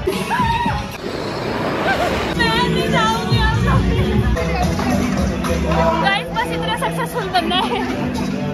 मैं नहीं जाऊंगी। गाइस बस इतना सक्सेसफुल बनना है।